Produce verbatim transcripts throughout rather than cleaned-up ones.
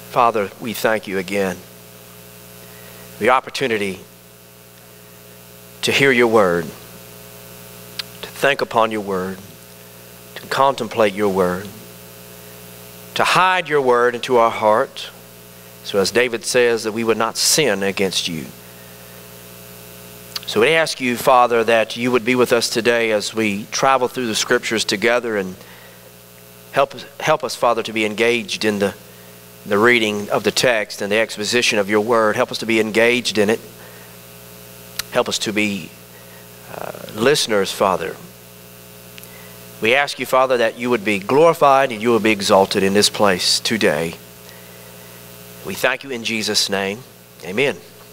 Father, we thank you again. The opportunity to hear your word, to think upon your word, to contemplate your word, to hide your word into our heart, so as David says, that we would not sin against you. So we ask you, Father, that you would be with us today as we travel through the Scriptures together, and help, help us, Father, to be engaged in the, the reading of the text and the exposition of your word. Help us to be engaged in it. Help us to be uh, listeners, Father. We ask you, Father, that you would be glorified and you would be exalted in this place today. We thank you in Jesus' name. Amen.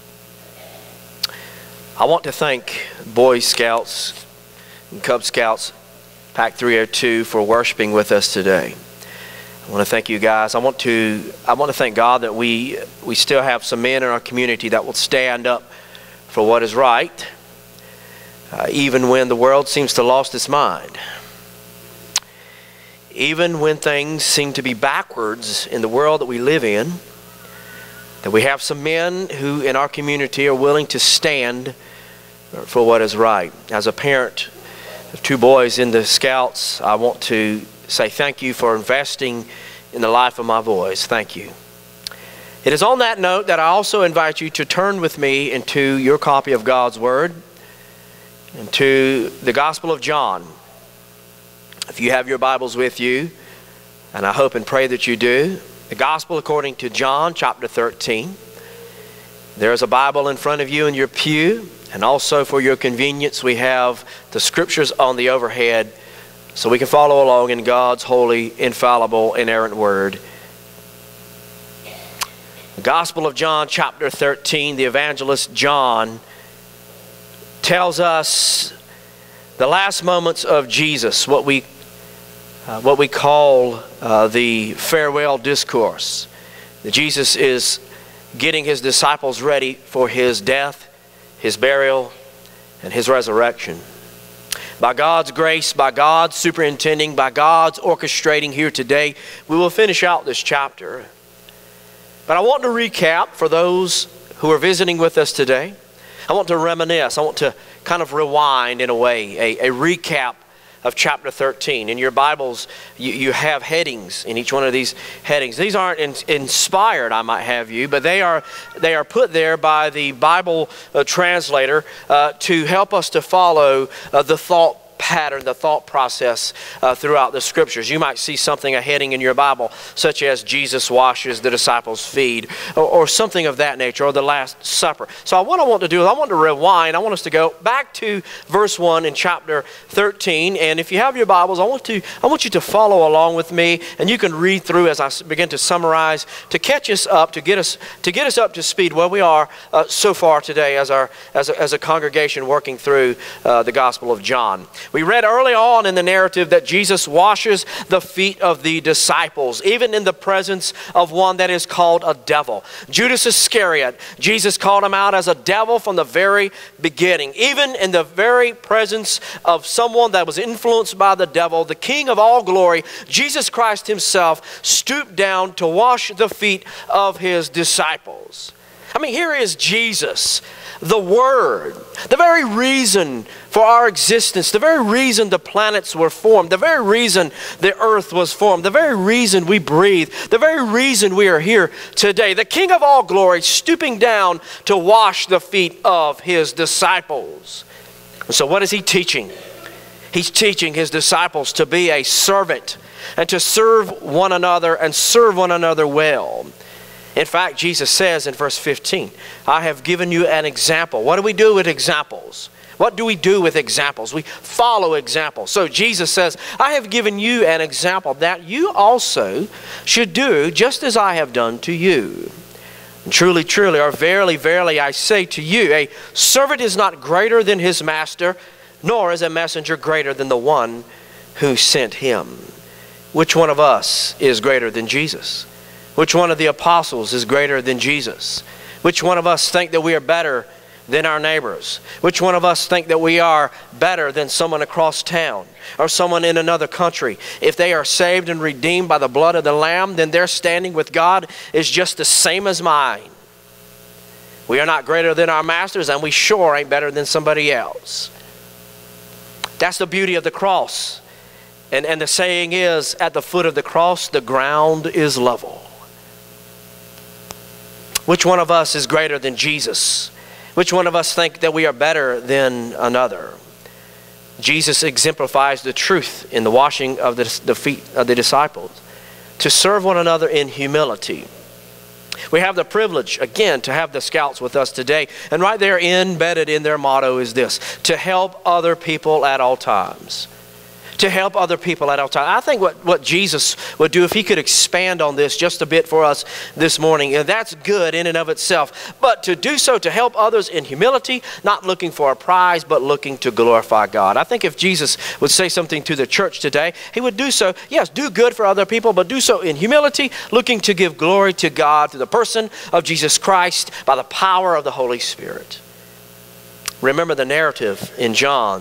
I want to thank Boy Scouts and Cub Scouts Pack three oh two for worshiping with us today. I want to thank you guys. I want to I want to thank God that we we still have some men in our community that will stand up for what is right, uh, even when the world seems to have lost its mind. Even when things seem to be backwards in the world that we live in, that we have some men who in our community are willing to stand for what is right. As a parent of two boys in the Scouts, I want to say thank you for investing in the life of my boys. Thank you. It is on that note that I also invite you to turn with me into your copy of God's Word, into the Gospel of John. If you have your Bibles with you, and I hope and pray that you do, the Gospel according to John chapter thirteen. There is a Bible in front of you in your pew, and also for your convenience we have the Scriptures on the overhead so we can follow along in God's holy, infallible, inerrant Word. The Gospel of John chapter thirteen, the evangelist John tells us the last moments of Jesus, what we Uh, what we call uh, the farewell discourse. Jesus is getting his disciples ready for his death, his burial, and his resurrection. By God's grace, by God's superintending, by God's orchestrating here today, we will finish out this chapter. But I want to recap for those who are visiting with us today. I want to reminisce. I want to kind of rewind in a way, a, a recap of chapter thirteen. In your Bibles, you, you have headings in each one of these headings. These aren't in, inspired, I might have you, but they are, they are put there by the Bible uh, translator uh, to help us to follow uh, the thought pattern, the thought process uh, throughout the Scriptures. You might see something, a heading in your Bible, such as Jesus washes the disciples' feet, or, or something of that nature, or the Last Supper. So what I want to do is I want to rewind. I want us to go back to verse one in chapter thirteen. And if you have your Bibles, I want to I want you to follow along with me, and you can read through as I begin to summarize to catch us up, to get us to get us up to speed where we are uh, so far today as our as a, as a congregation working through uh, the Gospel of John. We read early on in the narrative that Jesus washes the feet of the disciples, even in the presence of one that is called a devil. Judas Iscariot, Jesus called him out as a devil from the very beginning. Even in the very presence of someone that was influenced by the devil, the King of all glory, Jesus Christ himself stooped down to wash the feet of his disciples. I mean, here is Jesus, the Word, the very reason for our existence, the very reason the planets were formed, the very reason the earth was formed, the very reason we breathe, the very reason we are here today. The King of all glory stooping down to wash the feet of his disciples. So what is he teaching? He's teaching his disciples to be a servant and to serve one another and serve one another well. In fact, Jesus says in verse fifteen, I have given you an example. What do we do with examples? What do we do with examples? We follow examples. So Jesus says, I have given you an example that you also should do just as I have done to you. And truly, truly, or verily, verily, I say to you, a servant is not greater than his master, nor is a messenger greater than the one who sent him. Which one of us is greater than Jesus? Which one of the apostles is greater than Jesus? Which one of us think that we are better than our neighbors? Which one of us think that we are better than someone across town or someone in another country? If they are saved and redeemed by the blood of the Lamb, then their standing with God is just the same as mine. We are not greater than our masters, and we sure ain't better than somebody else. That's the beauty of the cross. And, and the saying is, at the foot of the cross, the ground is level. Which one of us is greater than Jesus? Which one of us think that we are better than another? Jesus exemplifies the truth in the washing of the, the feet of the disciples, to serve one another in humility. We have the privilege, again, to have the Scouts with us today. And right there embedded in their motto is this: to help other people at all times. To help other people at all times. I think what, what Jesus would do if he could expand on this just a bit for us this morning, and that's good in and of itself. But to do so to help others in humility, not looking for a prize, but looking to glorify God. I think if Jesus would say something to the church today, he would do so, yes, do good for other people, but do so in humility, looking to give glory to God through the person of Jesus Christ by the power of the Holy Spirit. Remember the narrative in John.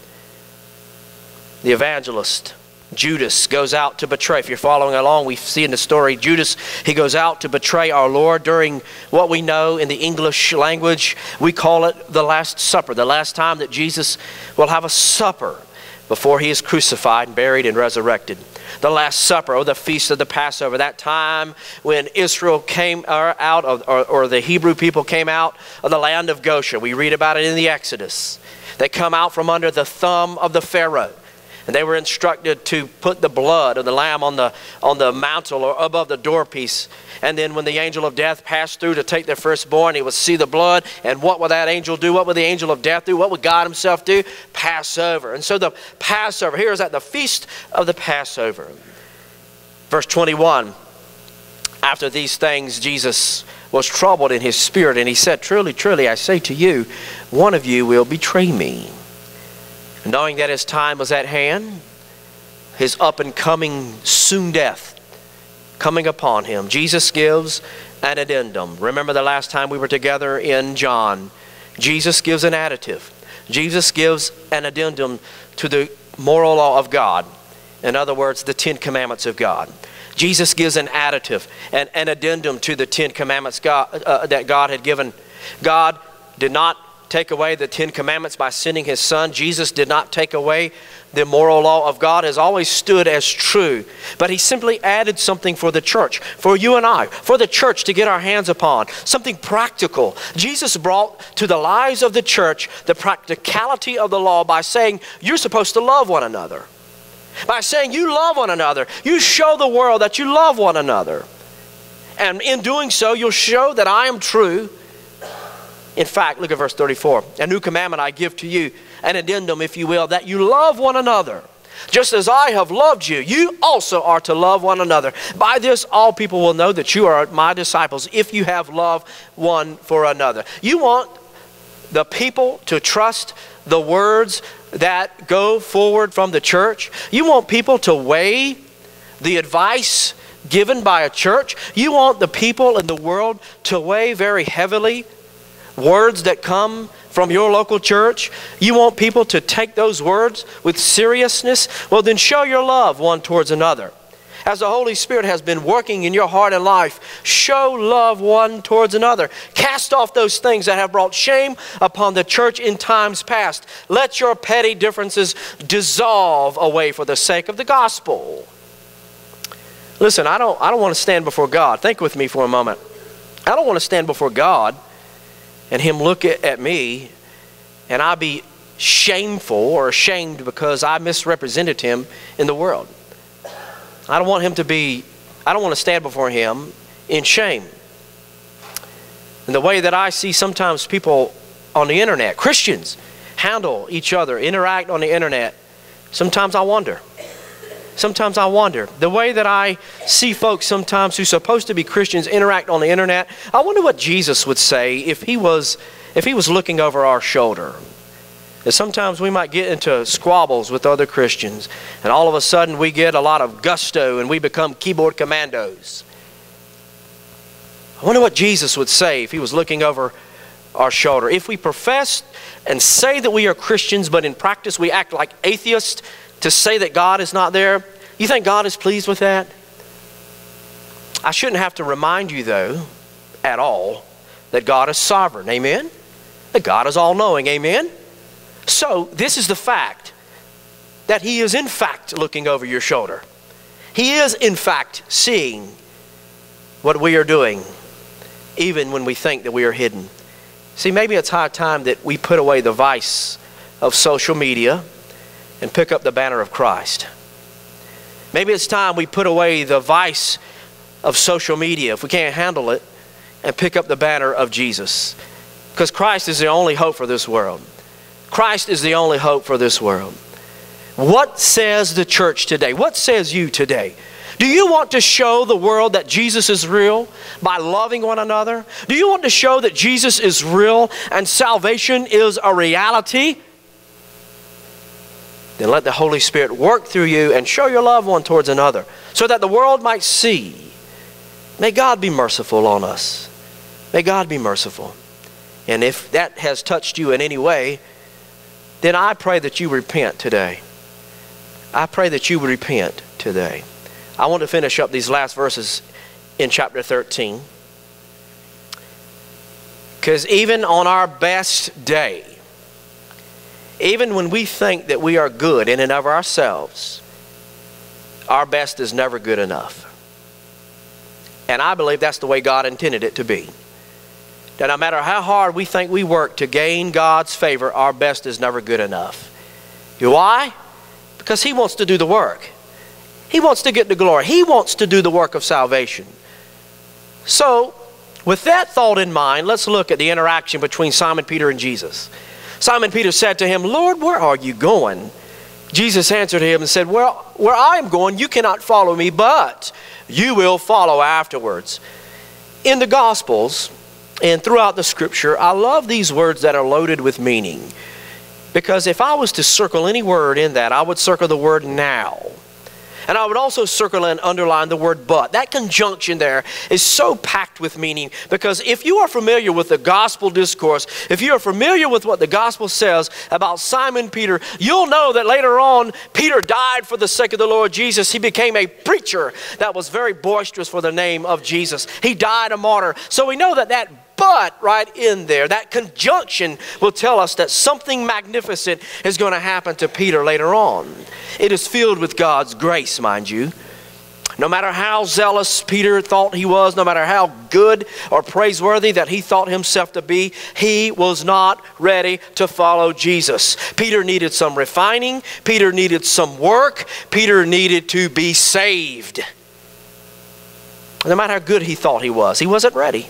The evangelist, Judas, goes out to betray. If you're following along, we see in the story, Judas, he goes out to betray our Lord during what we know in the English language, we call it the Last Supper, the last time that Jesus will have a supper before he is crucified and buried and resurrected. The Last Supper, or the Feast of the Passover, that time when Israel came out, of, or, or the Hebrew people came out of the land of Goshen. We read about it in the Exodus. They come out from under the thumb of the Pharaoh. And they were instructed to put the blood of the lamb on the, on the mantle or above the doorpiece. And then when the angel of death passed through to take their firstborn, he would see the blood. And what would that angel do? What would the angel of death do? What would God himself do? Pass over. And so the Passover, here is at the feast of the Passover. Verse twenty-one, after these things, Jesus was troubled in his spirit, and he said, truly, truly, I say to you, one of you will betray me. Knowing that his time was at hand, his up and coming soon death coming upon him, Jesus gives an addendum. Remember the last time we were together in John, Jesus gives an additive. Jesus gives an addendum to the moral law of God. In other words, the Ten Commandments of God. Jesus gives an additive, an, an addendum to the Ten Commandments God, uh, that God had given. God did not take away the Ten Commandments by sending his Son. Jesus did not take away the moral law of God, has always stood as true. But he simply added something for the church, for you and I, for the church to get our hands upon, something practical. Jesus brought to the lives of the church the practicality of the law by saying you're supposed to love one another. By saying you love one another, you show the world that you love one another. And in doing so, you'll show that I am true. In fact, look at verse thirty-four. A new commandment I give to you, an addendum, if you will, that you love one another. Just as I have loved you, you also are to love one another. By this, all people will know that you are my disciples, if you have love one for another. You want the people to trust the words that go forward from the church? You want people to weigh the advice given by a church? You want the people in the world to weigh very heavily words that come from your local church? You want people to take those words with seriousness? Well, then show your love one towards another. As the Holy Spirit has been working in your heart and life, show love one towards another. Cast off those things that have brought shame upon the church in times past. Let your petty differences dissolve away for the sake of the gospel. Listen, I don't, I don't want to stand before God. Think with me for a moment. I don't want to stand before God and him look at, at me and I be shameful or ashamed because I misrepresented him in the world. I don't want him to be, I don't want to stand before him in shame. And the way that I see sometimes people on the internet, Christians, handle each other, interact on the internet, sometimes I wonder. Sometimes I wonder. The way that I see folks sometimes who are supposed to be Christians interact on the internet, I wonder what Jesus would say if he was, if he was looking over our shoulder. That sometimes we might get into squabbles with other Christians, and all of a sudden we get a lot of gusto and we become keyboard commandos. I wonder what Jesus would say if he was looking over our shoulder. If we profess and say that we are Christians, but in practice we act like atheists to say that God is not there, you think God is pleased with that? I shouldn't have to remind you, though, at all, that God is sovereign. Amen? That God is all-knowing. Amen? So, this is the fact, that He is in fact looking over your shoulder. He is in fact seeing what we are doing, even when we think that we are hidden. See, maybe it's high time that we put away the vice of social media and pick up the banner of Christ. Maybe it's time we put away the vice of social media, if we can't handle it, and pick up the banner of Jesus. Because Christ is the only hope for this world. Christ is the only hope for this world. What says the church today? What says you today? Do you want to show the world that Jesus is real by loving one another? Do you want to show that Jesus is real and salvation is a reality? Then let the Holy Spirit work through you and show your love one towards another so that the world might see. May God be merciful on us. May God be merciful. And if that has touched you in any way, then I pray that you repent today. I pray that you would repent today. I want to finish up these last verses in chapter thirteen. Because even on our best day, even when we think that we are good in and of ourselves, our best is never good enough. And I believe that's the way God intended it to be. That no matter how hard we think we work to gain God's favor, our best is never good enough. You know why? Because He wants to do the work. He wants to get the glory. He wants to do the work of salvation. So, with that thought in mind, let's look at the interaction between Simon Peter and Jesus. Simon Peter said to Him, "Lord, where are you going?" Jesus answered him and said, "Well, where I am going, you cannot follow me, but you will follow afterwards." In the Gospels and throughout the Scripture, I love these words that are loaded with meaning. Because if I was to circle any word in that, I would circle the word now. And I would also circle and underline the word but. That conjunction there is so packed with meaning, because if you are familiar with the gospel discourse, if you are familiar with what the gospel says about Simon Peter, you'll know that later on Peter died for the sake of the Lord Jesus. He became a preacher that was very boisterous for the name of Jesus. He died a martyr. So we know that that but right in there, that conjunction will tell us that something magnificent is going to happen to Peter later on. It is filled with God's grace, mind you. No matter how zealous Peter thought he was, no matter how good or praiseworthy that he thought himself to be, he was not ready to follow Jesus. Peter needed some refining. Peter needed some work. Peter needed to be saved. No matter how good he thought he was, he wasn't ready.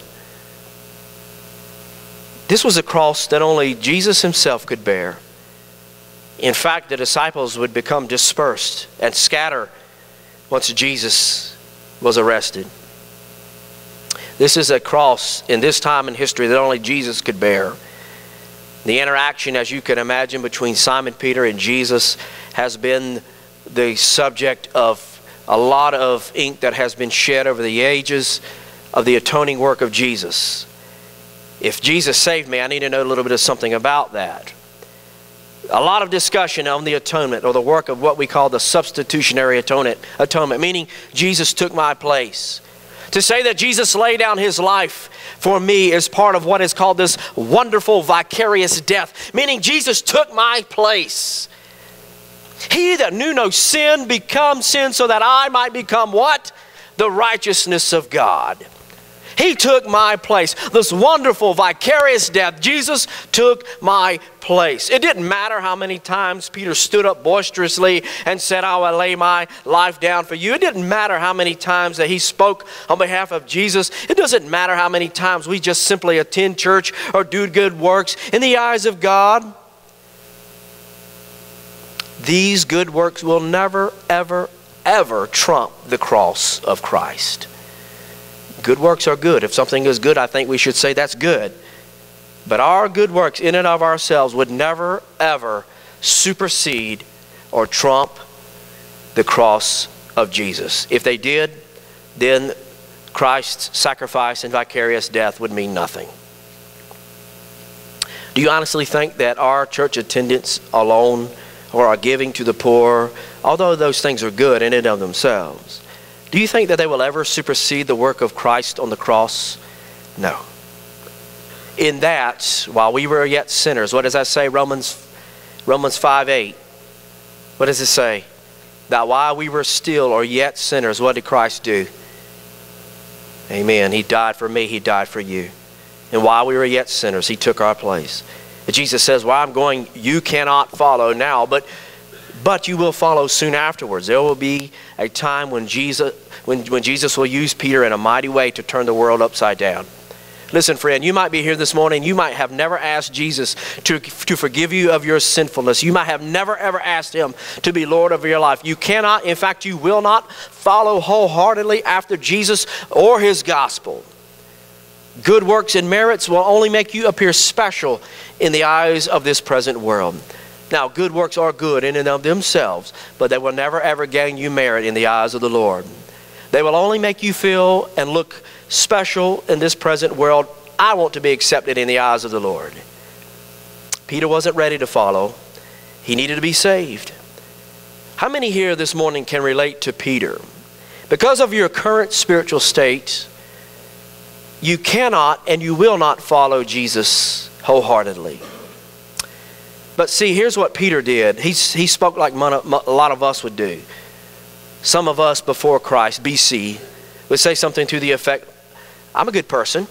This was a cross that only Jesus Himself could bear. In fact, the disciples would become dispersed and scatter once Jesus was arrested. This is a cross in this time in history that only Jesus could bear. The interaction, as you can imagine, between Simon Peter and Jesus has been the subject of a lot of ink that has been shed over the ages of the atoning work of Jesus. If Jesus saved me, I need to know a little bit of something about that. A lot of discussion on the atonement, or the work of what we call the substitutionary atonement, atonement, meaning Jesus took my place. To say that Jesus laid down His life for me is part of what is called this wonderful vicarious death, meaning Jesus took my place. He that knew no sin became sin so that I might become what? The righteousness of God. He took my place. This wonderful vicarious death. Jesus took my place. It didn't matter how many times Peter stood up boisterously and said, "I will lay my life down for you." It didn't matter how many times that he spoke on behalf of Jesus. It doesn't matter how many times we just simply attend church or do good works. In the eyes of God, these good works will never, ever, ever trump the cross of Christ. Good works are good. If something is good, I think we should say that's good. But our good works in and of ourselves would never, ever supersede or trump the cross of Jesus. If they did, then Christ's sacrifice and vicarious death would mean nothing. Do you honestly think that our church attendance alone, or our giving to the poor, although those things are good in and of themselves, do you think that they will ever supersede the work of Christ on the cross? No. In that, while we were yet sinners, what does that say? Romans, Romans five eight. What does it say? That while we were still or yet sinners, what did Christ do? Amen. He died for me. He died for you. And while we were yet sinners, He took our place. And Jesus says, "Well, I'm going, you cannot follow now, but but you will follow soon afterwards." There will be a time when Jesus, when, when Jesus will use Peter in a mighty way to turn the world upside down. Listen, friend, you might be here this morning. You might have never asked Jesus to, to forgive you of your sinfulness. You might have never, ever asked Him to be Lord of your life. You cannot, in fact, you will not follow wholeheartedly after Jesus or His gospel. Good works and merits will only make you appear special in the eyes of this present world. Now, good works are good in and of themselves, but they will never, ever gain you merit in the eyes of the Lord. They will only make you feel and look special in this present world. I want to be accepted in the eyes of the Lord. Peter wasn't ready to follow. He needed to be saved. How many here this morning can relate to Peter? Because of your current spiritual state, you cannot and you will not follow Jesus wholeheartedly. But see, here's what Peter did. He, he spoke like a lot of us would do. Some of us before Christ, B C, would say something to the effect, "I'm a good person.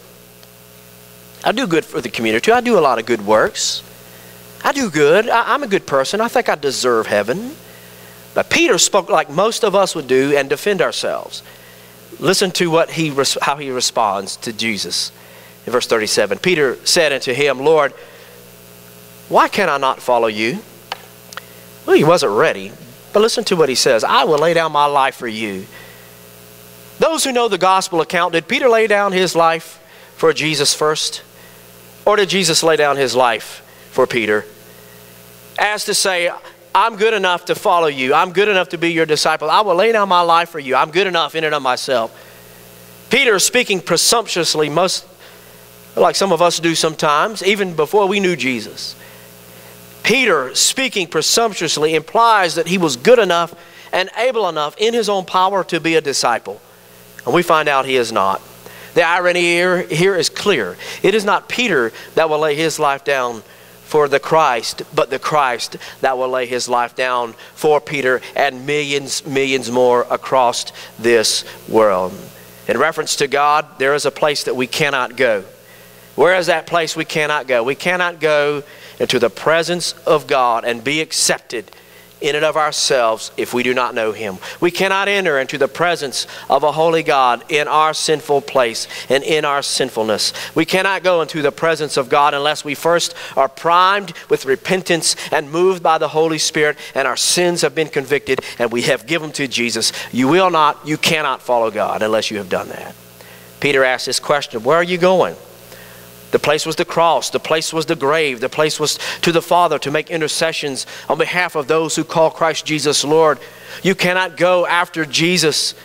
I do good for the community. I do a lot of good works. I do good. I, I'm a good person. I think I deserve heaven." But Peter spoke like most of us would do and defend ourselves. Listen to what he, how he responds to Jesus. In verse thirty-seven, Peter said unto Him, "Lord, why can I not follow you?" Well, he wasn't ready. But listen to what he says. "I will lay down my life for you." Those who know the gospel account, did Peter lay down his life for Jesus first? Or did Jesus lay down His life for Peter? As to say, "I'm good enough to follow you. I'm good enough to be your disciple. I will lay down my life for you. I'm good enough in and of myself." Peter, speaking presumptuously, most like some of us do sometimes, even before we knew Jesus. Peter, speaking presumptuously, implies that he was good enough and able enough in his own power to be a disciple. And we find out he is not. The irony here, here is clear. It is not Peter that will lay his life down for the Christ, but the Christ that will lay His life down for Peter and millions, millions more across this world. In reference to God, there is a place that we cannot go. Where is that place we cannot go? We cannot go into the presence of God and be accepted in and of ourselves if we do not know Him. We cannot enter into the presence of a holy God in our sinful place and in our sinfulness. We cannot go into the presence of God unless we first are primed with repentance and moved by the Holy Spirit, and our sins have been convicted and we have given to Jesus. You will not, you cannot follow God unless you have done that. Peter asked this question, "Where are you going?" The place was the cross. The place was the grave. The place was to the Father to make intercessions on behalf of those who call Christ Jesus Lord. You cannot go after Jesus,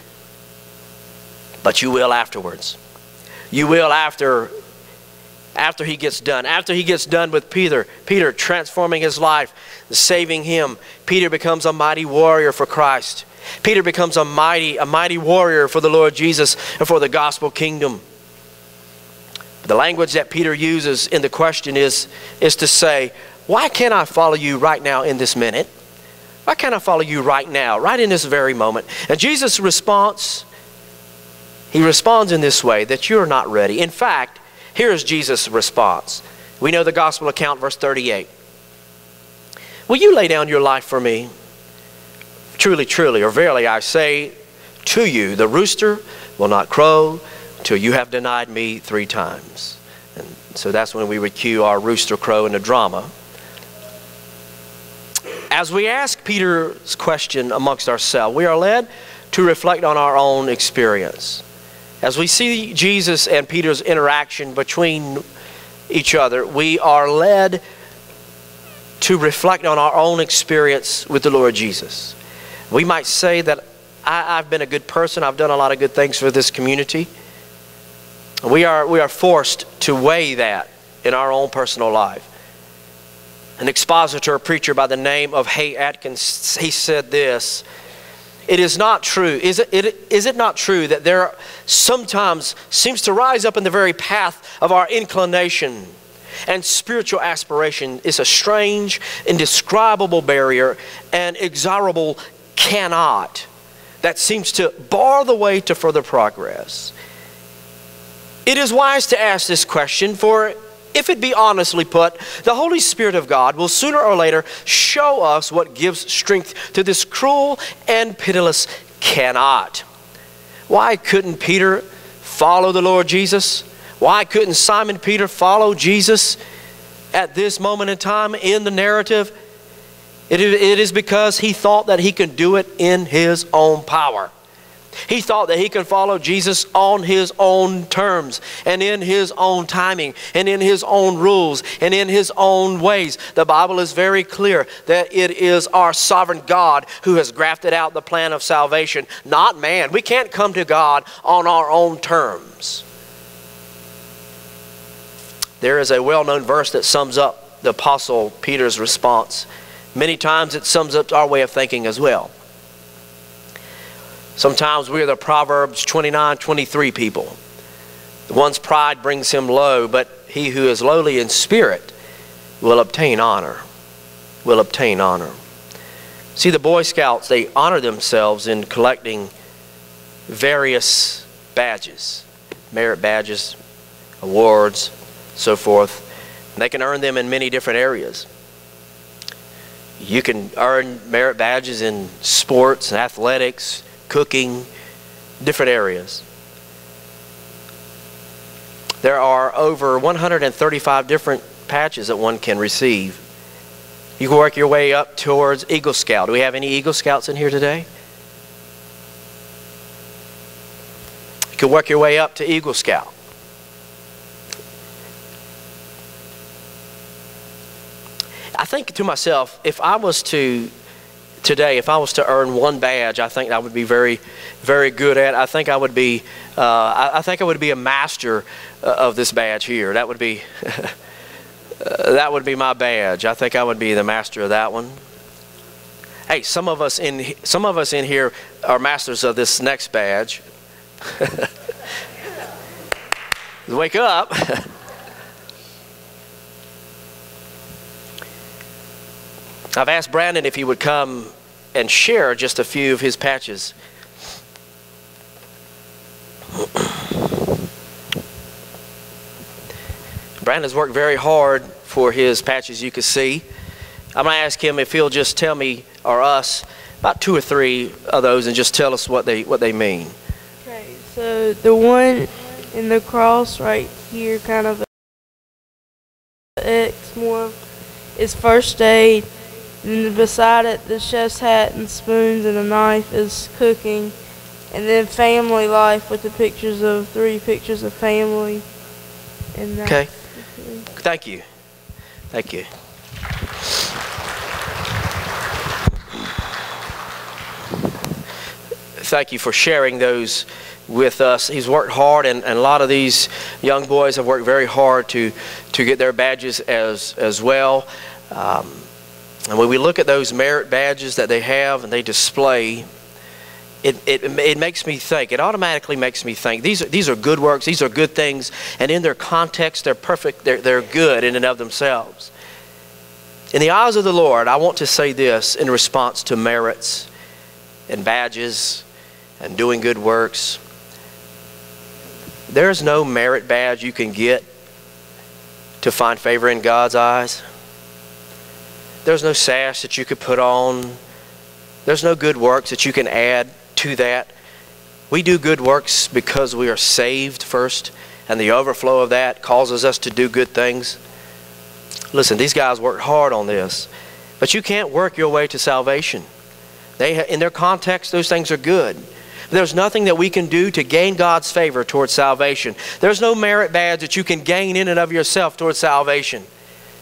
but you will afterwards. You will after, after He gets done. After He gets done with Peter, Peter transforming his life, saving him, Peter becomes a mighty warrior for Christ. Peter becomes a mighty, a mighty warrior for the Lord Jesus and for the gospel kingdom. The language that Peter uses in the question is, is to say, "Why can't I follow you right now in this minute? Why can't I follow you right now, right in this very moment?" And Jesus' response, He responds in this way, that you're not ready. In fact, here is Jesus' response. We know the gospel account, verse thirty-eight. "Will you lay down your life for me? Truly, truly, or verily I say to you, the rooster will not crow till you have denied me three times." And so that's when we would cue our rooster crow in the drama. As we ask Peter's question amongst ourselves, we are led to reflect on our own experience. As we see Jesus and Peter's interaction between each other, we are led to reflect on our own experience with the Lord Jesus. We might say that I, I've been a good person. I've done a lot of good things for this community. We are, we are forced to weigh that in our own personal life. An expositor, a preacher by the name of Hay Atkins, he said this: it is not true, is it, it, is it not true that there sometimes seems to rise up in the very path of our inclination and spiritual aspiration is a strange, indescribable barrier, and inexorable cannot that seems to bar the way to further progress? It is wise to ask this question, for if it be honestly put, the Holy Spirit of God will sooner or later show us what gives strength to this cruel and pitiless cannot. Why couldn't Peter follow the Lord Jesus? Why couldn't Simon Peter follow Jesus at this moment in time in the narrative? It is because he thought that he could do it in his own power. He thought that he could follow Jesus on his own terms and in his own timing and in his own rules and in his own ways. The Bible is very clear that it is our sovereign God who has grafted out the plan of salvation, not man. We can't come to God on our own terms. There is a well-known verse that sums up the Apostle Peter's response. Many times it sums up our way of thinking as well. Sometimes we are the Proverbs twenty-nine twenty-three people. The one's pride brings him low, but he who is lowly in spirit will obtain honor. Will obtain honor. See, the Boy Scouts, they honor themselves in collecting various badges, merit badges, awards, so forth. And they can earn them in many different areas. You can earn merit badges in sports, athletics, cooking, different areas. There are over one hundred thirty-five different patches that one can receive. You can work your way up towards Eagle Scout. Do we have any Eagle Scouts in here today? You can work your way up to Eagle Scout. I think to myself, if I was to today, if I was to earn one badge, I think I would be very, very good at. I think I would be, uh, I, I think I would be a master uh, of this badge here. That would be, uh, that would be my badge. I think I would be the master of that one. Hey, some of us in, some of us in here are masters of this next badge. Wake up. I've asked Brandon if he would come and share just a few of his patches. Brandon's worked very hard for his patches, you can see. I'm going to ask him if he'll just tell me, or us, about two or three of those and just tell us what they, what they mean. Okay, so the one in the cross right here, kind of an X more, is first aid. And beside it, the chef's hat and spoons and a knife is cooking. And then family life with the pictures of, three pictures of family. And okay. Thank you. Thank you. Thank you for sharing those with us. He's worked hard, and, and a lot of these young boys have worked very hard to, to get their badges as, as well. Um, And when we look at those merit badges that they have and they display, it, it, it makes me think, it automatically makes me think, these are, these are good works, these are good things, and in their context, they're perfect, they're, they're good in and of themselves. In the eyes of the Lord, I want to say this in response to merits and badges and doing good works. There's no merit badge you can get to find favor in God's eyes. There's no sash that you could put on. There's no good works that you can add to that. We do good works because we are saved first, and the overflow of that causes us to do good things. Listen, these guys worked hard on this, but you can't work your way to salvation. They, in their context, those things are good. There's nothing that we can do to gain God's favor towards salvation. There's no merit badge that you can gain in and of yourself towards salvation.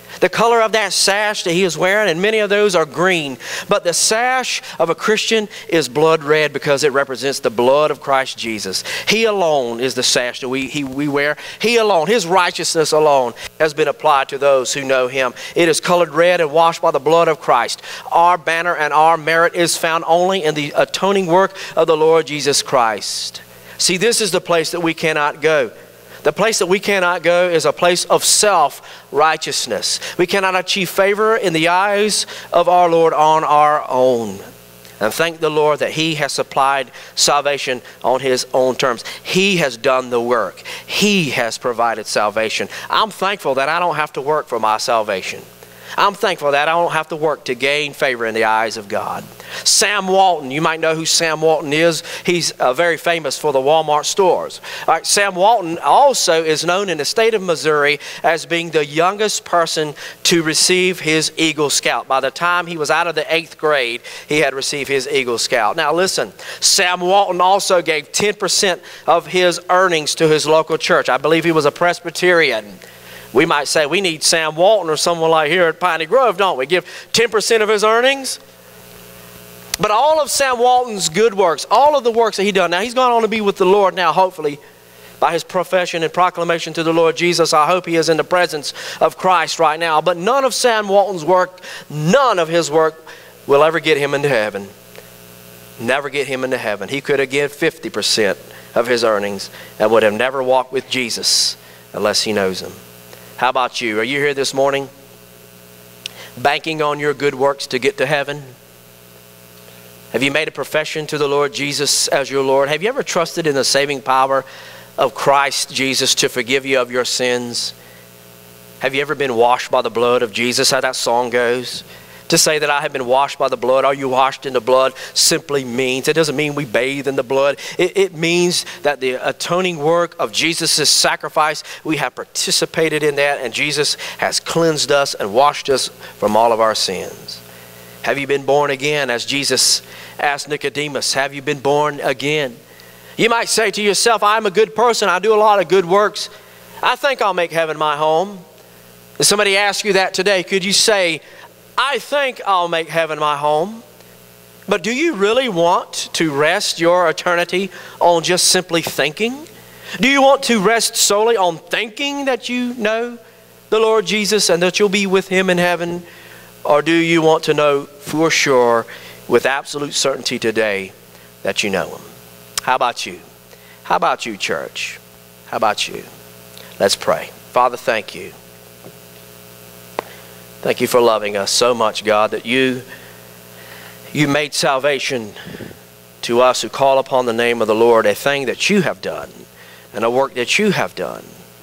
The color of that sash that he is wearing, and many of those are green. But the sash of a Christian is blood red because it represents the blood of Christ Jesus. He alone is the sash that we, he, we wear. He alone, his righteousness alone has been applied to those who know him. It is colored red and washed by the blood of Christ. Our banner and our merit is found only in the atoning work of the Lord Jesus Christ. See, this is the place that we cannot go. The place that we cannot go is a place of self-righteousness. We cannot achieve favor in the eyes of our Lord on our own. And thank the Lord that he has supplied salvation on his own terms. He has done the work. He has provided salvation. I'm thankful that I don't have to work for my salvation. I'm thankful that I don't have to work to gain favor in the eyes of God. Sam Walton, you might know who Sam Walton is. He's uh, very famous for the Walmart stores. All right, Sam Walton also is known in the state of Missouri as being the youngest person to receive his Eagle Scout. By the time he was out of the eighth grade, he had received his Eagle Scout. Now listen, Sam Walton also gave ten percent of his earnings to his local church. I believe he was a Presbyterian. We might say we need Sam Walton or someone like here at Piney Grove, don't we? Give ten percent of his earnings. But all of Sam Walton's good works, all of the works that he done, now he's gone on to be with the Lord now, hopefully, by his profession and proclamation to the Lord Jesus. I hope he is in the presence of Christ right now. But none of Sam Walton's work, none of his work will ever get him into heaven. Never get him into heaven. He could have given fifty percent of his earnings and would have never walked with Jesus unless he knows him. How about you? Are you here this morning banking on your good works to get to heaven? Have you made a profession to the Lord Jesus as your Lord? Have you ever trusted in the saving power of Christ Jesus to forgive you of your sins? Have you ever been washed by the blood of Jesus? How that song goes. To say that I have been washed by the blood, are you washed in the blood, simply means, it doesn't mean we bathe in the blood. It, it means that the atoning work of Jesus' sacrifice, we have participated in that, and Jesus has cleansed us and washed us from all of our sins. Have you been born again? As Jesus asked Nicodemus, have you been born again? You might say to yourself, I'm a good person, I do a lot of good works. I think I'll make heaven my home. If somebody asks you that today, could you say, I think I'll make heaven my home? But do you really want to rest your eternity on just simply thinking? Do you want to rest solely on thinking that you know the Lord Jesus and that you'll be with him in heaven? Or do you want to know for sure, with absolute certainty today, that you know him? How about you? How about you, church? How about you? Let's pray. Father, thank you. Thank you for loving us so much, God, that you, you made salvation to us who call upon the name of the Lord, a thing that you have done and a work that you have done.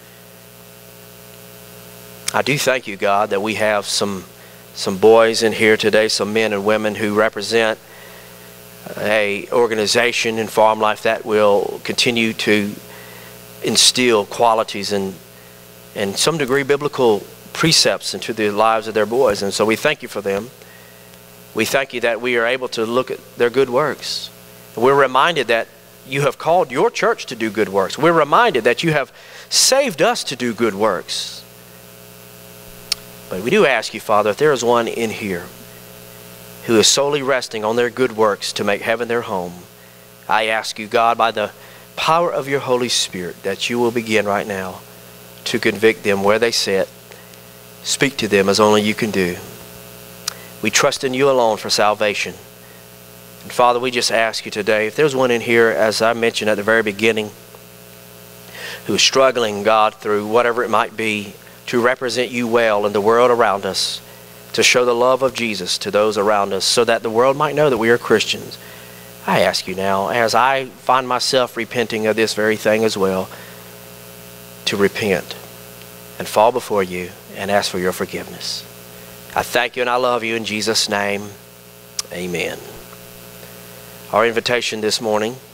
I do thank you, God, that we have some, some boys in here today, some men and women who represent a organization in Farm Life that will continue to instill qualities and, and some degree biblical precepts into the lives of their boys. And so we thank you for them. We thank you that we are able to look at their good works. And we're reminded that you have called your church to do good works. We're reminded that you have saved us to do good works. But we do ask you, Father, if there is one in here who is solely resting on their good works to make heaven their home, I ask you, God, by the power of your Holy Spirit, that you will begin right now to convict them where they sit. Speak to them as only you can do. We trust in you alone for salvation. And Father, we just ask you today, if there's one in here, as I mentioned at the very beginning, who is struggling, God, through whatever it might be, to represent you well in the world around us, to show the love of Jesus to those around us, so that the world might know that we are Christians, I ask you now, as I find myself repenting of this very thing as well, to repent and fall before you and ask for your forgiveness. I thank you and I love you in Jesus' name. Amen. Our invitation this morning